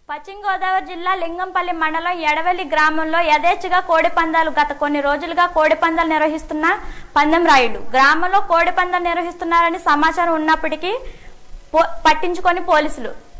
పశ్చిమ గోదావరి జిల్లా లింగంపల్లి మండలం యడవల గ్రామంలో యథేచ్ఛగా కోడి పందాలు గత కొన్ని రోజులుగా కోడి పందాలు నిర్వహిస్తున్న పందెం రాయుడు గ్రామంలో కోడి పందాలు నిర్వహిస్తున్నారని సమాచారం ఉన్నప్పటికీ పట్టించుకొని పోలీసులు